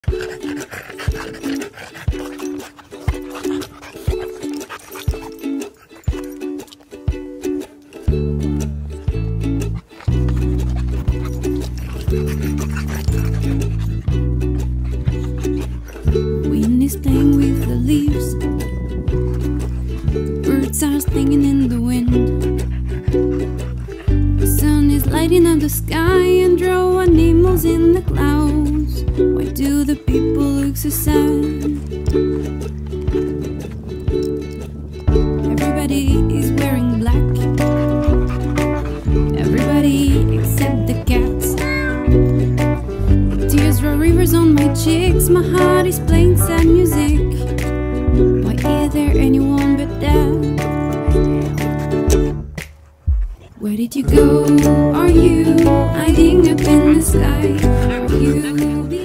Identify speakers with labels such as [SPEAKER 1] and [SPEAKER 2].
[SPEAKER 1] Wind is playing with the leaves, birds are singing in the wind. The sun is lighting up the sky and draw animals in the clouds. Why do the people look so sad? Everybody is wearing black, everybody except the cats. Tears draw rivers on my cheeks, my heart is playing sad music. Why is there anyone but that? Where did you go? Are you hiding up in the sky? Are you